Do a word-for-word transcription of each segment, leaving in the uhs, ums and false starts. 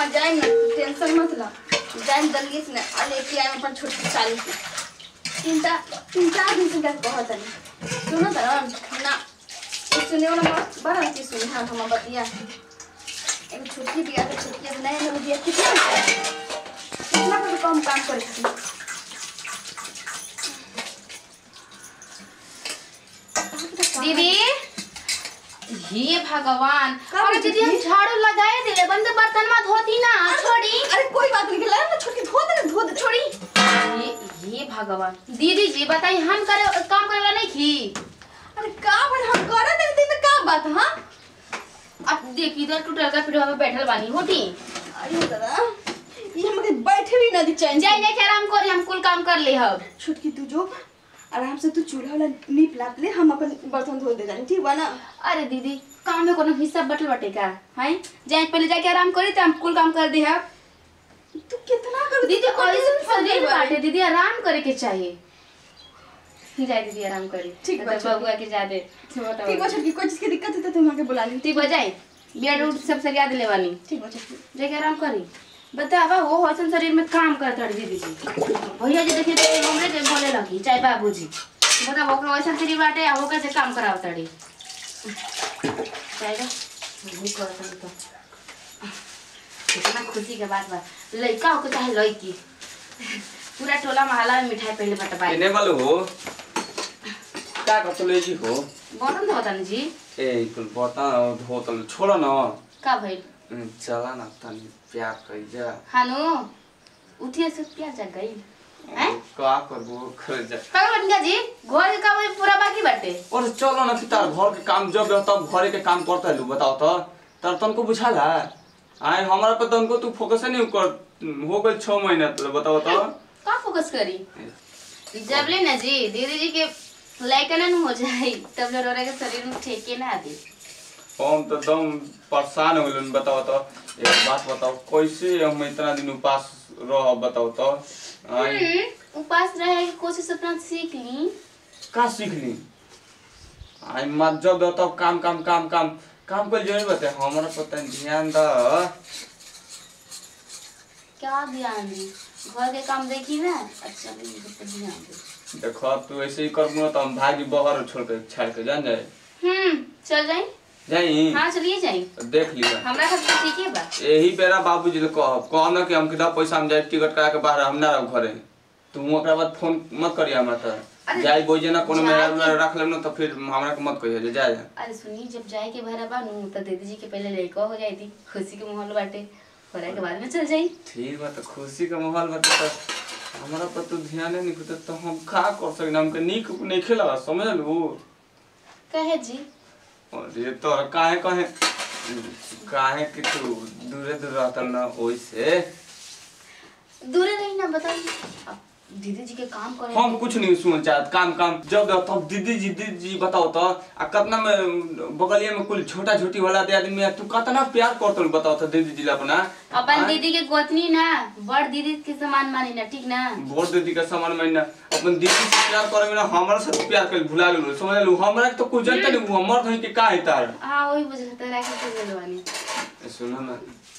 हाँ जाए ना टेंशन मत ला जाए जल्दी से ना आ लेके आए अपन छोटी साली से तीन चार तीन चार दिन से क्या कहत नहीं सुनो तो ना सुने वाला बड़ा चीज सुनी हाँ हम बतिया एक छोटी बिया तो छोटी नए नए बिया कितना कितना कर कम काम करती दीदी हे भगवान अरे दीदी हम झाड़ू लगाए दिले बंद बर्तन में धोती ना छोड़ी अरे कोई बात नहीं ला ना छोटी धो दे धो दे छोड़ी ये ये भगवान दीदी जी बताई हम करे काम करे वाला नहीं की अरे का बन हम करे देते में का बात हां अब देख इधर टूटल का फिर हम बैठल बानी होटी अरे दादा ये हमके बैठे भी ना दी चैन जाई जाई के आराम करी हम कुल काम कर ले हब छुटकी तू जो आराम से तू चूल्हा वाला नीप लाप ले हम अपन बर्तन धो दे जानी ठीक बा ना अरे दीदी काम में कोनो हिस्सा बटल बटे का हैं जाई पहले जाके आराम करी त हम कुल काम कर दे हब तू कितना कर दीदी ऐसे शरीर बाटे दीदी आराम करे के चाहिए जाए दीदी आराम करी ठीक बा बबुआ के जा दे ठीक बा छुटकी कोई चीज की दिक्कत है तो तुम आके बुला ली ठीक बा जाई बेड उठ सब सरिया देले वाली ठीक बा छुटकी जाके आराम करी बतावा वो हसन शरीर में काम करत हड़ दीदी जी भैया जी देखिए तो हमरे के बोले लगी चाहे बाबूजी बता वो वैसा शरीर बाटे वो कैसे काम करावत हड़ी चाहे नहीं करत तो कितना खुशी के बात बा लइका हो के चाहे लइकी पूरा टोला मोहल्ला में मिठाई पहले बटवाई इने वालो हो का कतले जी हो बनन तो बतान जी ए कुल बता हो तो छोड़ ना का भइल चला ना तनी प्यार कर जा हानो उठिए से प्यार जग गई हैं का करबो कर जा का बनिया जी घर के काम पूरा बाकी बाटे और चलो ना कि तार घर के काम जब तब घरे के काम करता है बताओ तो तार तनको बुझाला आए हमारा पे तनको तू फोकस नहीं कर हो गए छह महीना तो बताओ तो का फोकस करी जब ले ना जी दीदी जी के लाइकन हो जाए तब लोरा के शरीर में ठेके ना आदि हम तो एकदम परेशान हो गए बताओ तो एक बात बताओ कैसे हम इतना दिन उपास रह बताओ तो उपास रहे की कोशिश अपना सीख ली का सीख ली आई मत जब तब काम काम काम काम काम कर जरूर बते हमारा पता ध्यान द क्या ध्यान दी घर के काम देखी ना अच्छा नहीं तो ध्यान दे देखो तू ऐसे ही करबो तो हम भागी बहर छोड़ के छाड़ के जान जाए हम्म चल जाई जाई हां चलिए जाई देख लिया हमरा खातिर ठीक है बा यही बेरा बाबूजी ले कह कह ना कि हम किदा पैसा हम जाए टिकट करा के बाहर हम ना रह घरे तू ओकरा बाद फोन मत करिया हमरा त जाई बोझे ना कोनो मेरा रख लेम ना तो फिर हमरा के मत कहिए जा जा अरे सुनी जब जाए के भरा बानू तो दीदी जी के पहले लइका हो जाई थी खुशी के माहौल बाटे करे के बाद में चल जाई ठीक बा तो खुशी का माहौल बाटे तो हमरा पर तो ध्यान नहीं होता तो हम का कर सकना हमके नीक नहीं खेला समझ लू कहे जी अरे तो काहे काहे काहे कि तू दूरे दूर रहता ना ओइसे दूरे नहीं ना बताइए अब दीदी जी के काम करे हम कुछ नहीं सुन चाहत काम काम जब तब दीदी जी दीदी जी बताओ तो आ कितना में बगलिया में कुल छोटा छोटी वाला दे आदमी है तू कितना प्यार करत बताओ तो दीदी जी अपना अपन दीदी के गोतनी ना बड़ दीदी के समान मानी ना ठीक ना बड़ दीदी का समान मानी ना अपन दीदी से प्यार करे में ना हमरा से प्यार कर भुला गेलु समझ लू हमरा के तो कुछ जानते नहीं हमर नहीं कि का है तार हां वही बुझता रहा के गेलवानी सुनो ना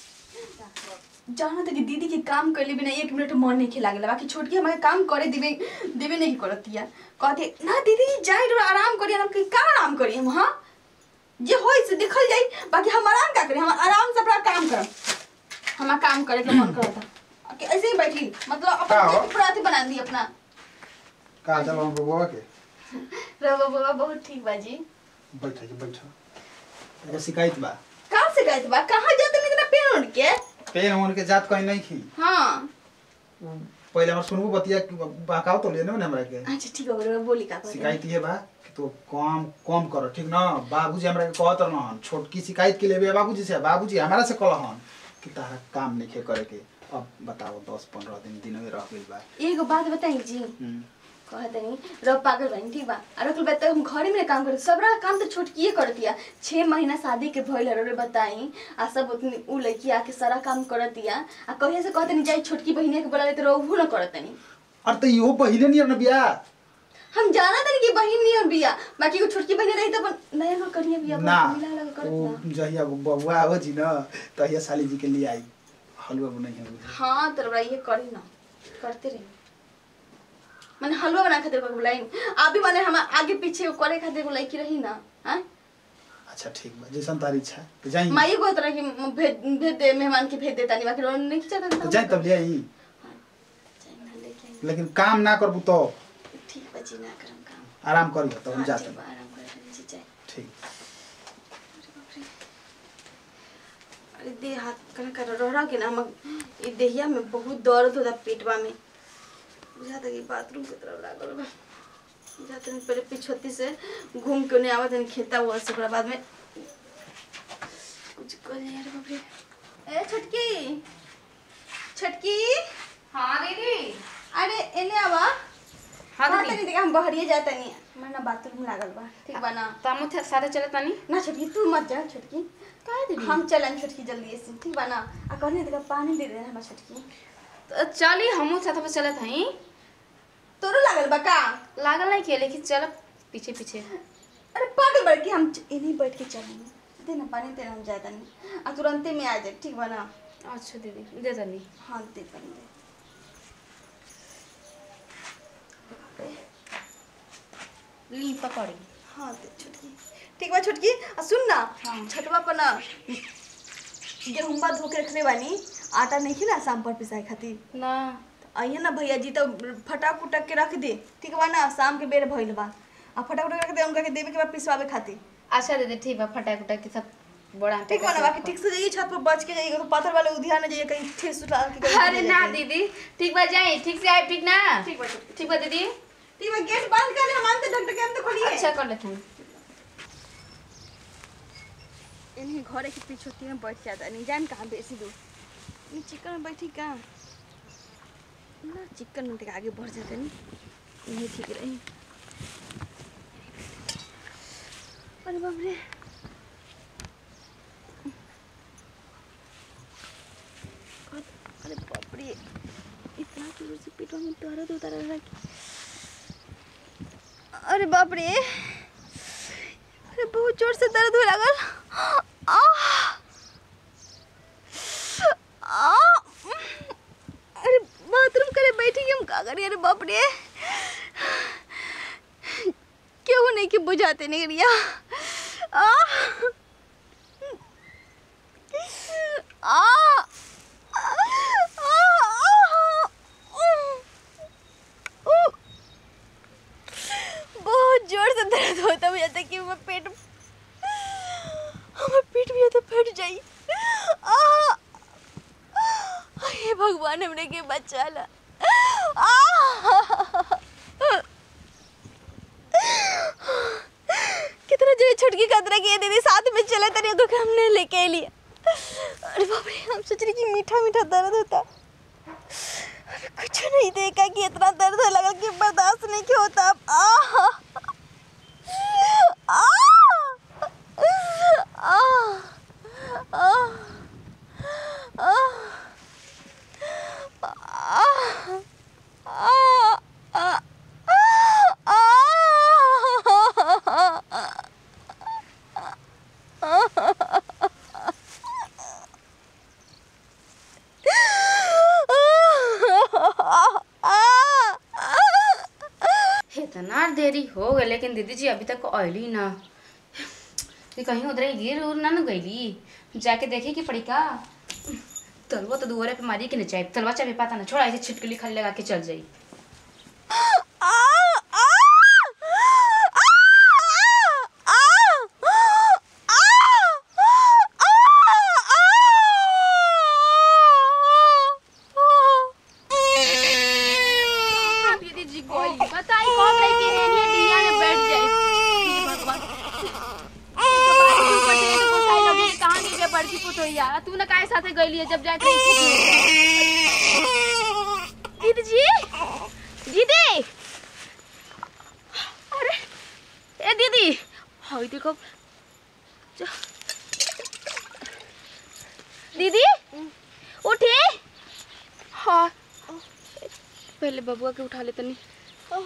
जाना था कि दीदी के काम कर ले बिना एक मिनट मन नहीं खिला गेला बाकी छोटकी हमारे काम करे दिबे दिबे नहीं करतिया कहते ना दीदी जाई रो आराम करी हम के का आराम करी हम हां जे होई से देखल जाई बाकी हम आराम का करी हम आराम से अपना काम करब हमारा काम करे के मन करता कि ऐसे ही बैठी मतलब अपना प्राति बना दी अपना का चल हम बबुआ के रहो बाबा बहुत ठीक बाजी बैठा के बैठा एका शिकायत बा का शिकायत बा कहां जाते इतना पेन उड़ के पेन उड़ के जात कहीं नहीं खी हां पहले हमर सुनबो बतिया बाकाओ तो लेने हमरा के अच्छा ठीक है बोली का शिकायत ये बा कि तो काम कम करो ठीक ना बाबूजी हमरा के कहत रहन छोटकी शिकायत के लेबे बाबूजी से बाबूजी हमरा से कहलन कि तारा काम नहीं करे के अब बताओ दस पंद्रह दिन दिन में रह गेल बा एगो बात बताई जी कहते नहीं रब पागल बनी ठीक बा और अकल बात हम घरे में काम करे सबरा काम तो छोटकिए करतिया छह महीना शादी के भइल रे बताई आ सब उतनी उ लड़की आके सारा काम करतिया आ कहिए से कहते नहीं जाई छोटकी बहिने के बोला तो रहू न करतनी अरे तो इहो बहिने नहीं न बिया हम जाना तनी कि बहिन नहीं और बिया बाकी को छोटकी बहिने रही तो नया घर करिए बिया ना मिला लगा वो करतिया जहिया बबुआ हो जी न तहिया साली जी के लिए आई हलवा बनाई है हाँ तो रउरा ये करी ना करते रही मैंने हलवा बना खातिर को बुलाई अभी मैंने हम आगे पीछे करे खातिर बुलाई की रही ना हैं अच्छा ठीक बा जैसन तारी इच्छा है तो जाई माई को तरह की भेज भेज दे मेहमान की भेज देता नहीं बाकी रोन नहीं चाहता तो जाई तब ले आई लेकिन लेकिन काम ना करबू तो ठीक बची ना करम काम आराम करी तो हम हाँ, जाते चलो, हैं आराम करे जी जाए ठीक अरे देह हाथ कन कर रहा के ना हम ये देहिया में बहुत दर्द होता पेटवा में बुझाता कि बाथरूम की तरफ लागल बा जाते हैं पहले पिछोती से घूम के उन्हें आवत हैं खेता हुआ से ओकरा बाद में कुछ कर यार बाप रे ए छटकी छटकी हां दीदी अरे एने आवा हां हाँ दीदी तनी देखा हम बहरिए जाता नहीं मैं ना बाथरूम लागल बा ठीक बा ना तामो थे सारे चलत तानी ना छटकी तू मत जा छटकी काहे दीदी हम चलन छटकी जल्दी से ठीक बा ना आ कहने देखा पानी दे दे हमरा छटकी तो चली हमहू साथ में चलत हई तोरो लागल बा का लागल नहीं के लेकिन चल पीछे पीछे अरे पागल बड़ के हम इन्हीं बैठ के चलेंगे दे ना पानी दे हम जाता नहीं आ तुरंत में आ जाए ठीक बा ना अच्छा दीदी दे दनी हाँ दे पानी दे ली पकड़ी हाँ दे छुटकी ठीक बा छुटकी आ सुन ना हाँ। छटवा पर ना गेहूं धो के रखले बानी आटा नहीं खिला शाम पर पिसाए खातिर ना आइए ना भैया जी तो फटाक उटक के रख दे ठीक बा ना शाम के बेर भइल बा आ फटाक उटक रख दे उनका के देवे के बाद पिसवावे खातिर अच्छा दीदी ठीक बा फटाक उटाक के सब बड़ा ठीक बा ना बाकी ठीक से जाइए छत पर बच के जाइएगा तो पाथर वाले उधिया ना जाइए कहीं ठेस उठा के कहीं अरे गिर ना जाए। दीदी ठीक बा जाए ठीक से आए ठीक ना ठीक बा छुटकी। ठीक बा दीदी ठीक बा गेट बंद कर ले हम आते डॉक्टर के हम तो खोलिए अच्छा कर लेते हैं इन्हीं घरे के पीछे में बैठ जाता नहीं जान कहाँ बेसी दूर ये चिकन में बैठी का ना चिकन में आगे बढ़ जाते नहीं यही ठीक रही अरे बाप रे अरे बाप रे इतना जोर से पेटवा में दर्द होता रह रहा कि अरे बाप रे अरे बहुत जोर से दर्द हो लगल आ आ अरे बाथरूम करे बैठी हम का करी अरे बाप रे क्यों नहीं कि बुझाते नहीं रिया आ आ बहुत जोर से दर्द होता मुझे था कि मैं पेट हमारा पेट भी तो फट जाई हे भगवान हमने के बचा ला कितना जो छुटकी खतरा की दीदी साथ में चले तरी को हमने लेके लिए अरे बाप रे हम सोच रहे कि मीठा मीठा दर्द होता अभी कुछ नहीं देखा कि इतना दर्द लगा कि बर्दाश्त नहीं क्यों होता अब आ आ आ आ इतना देरी हो गई लेकिन दीदी जी अभी तक आयली ना ये कहीं उधर गिर उर ना न गईली जाके देखे कि पड़ी का तलवा तो दुआरे पे मारी कि नहीं चाहिए तलवा चाहे पता ना छोड़ा ऐसे छिटकली खाली लगा के चल जाई तू ना काहे साथे गईली जब जाके दीदी जी दीदी अरे ए दीदी हाय देखो दीदी उठी हाँ पहले बबुआ के उठा लेते नहीं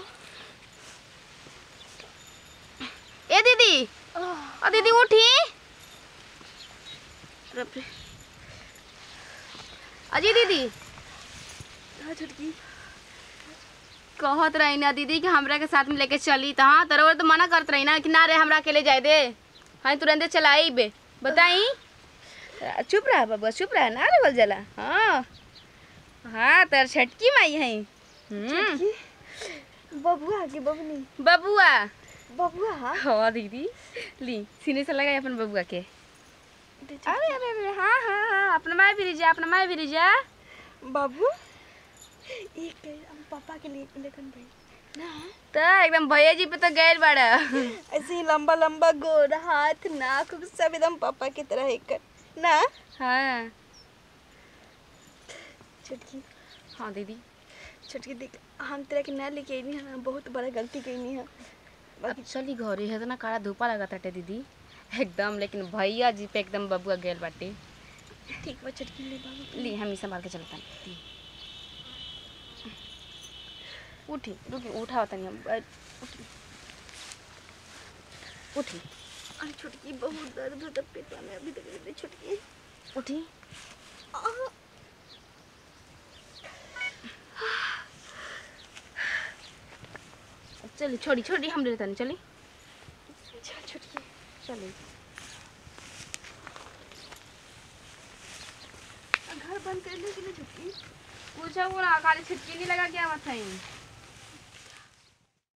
ए दीदी आ दीदी उठी अजी दीदी हाँ छोटकी कहत रही ना दीदी कि हमरा के साथ में लेके चली तो हाँ तोरा तो मना करत रही ना कि ना रे हमरा अकेले जाए दे हाँ तुरंत चलाई बे बताई चुप रहा बबुआ चुप रहा ना रे बोल जला हाँ हाँ तर छटकी माई है छोटकी बबुआ के बबनी बबुआ बबुआ हाँ हाँ दीदी ली सीने से लगाई अपन बबुआ के अरे अरे अरे हाँ हाँ हाँ अपना माई भी जा अपना माई भी जा बाबू एक हम पापा के लिए लेकिन भाई ना तो एकदम भैया जी पे तो गैर बाड़ा ऐसे ही लंबा लंबा गोर हाथ नाक सब एकदम पापा की तरह एक ना हाँ छोटकी हाँ दीदी छोटकी देख हम तेरा के ना लेके आई है बहुत बड़ा गलती कईनी है अब चली घरे है तो ना काला धूपा लगा ताटे दीदी एकदम लेकिन भैया जी पे एकदम बबुआ गैल बाटे ठीक बा छोटकी ले बाबू ली हम ही संभाल के चलता ली। उठी रुकी उठाओ तनी हम अ, उठी उठी अरे छोटकी बहुत दर्द होता पेट में अभी तक मेरी छोटकी उठी आह, चली छोड़ी छोड़ी हम ले तनी चली चल छोटकी चली घर बंद कर ले कि नहीं छोटकी पूछा वो ना खाली छिटकी नहीं लगा क्या मत है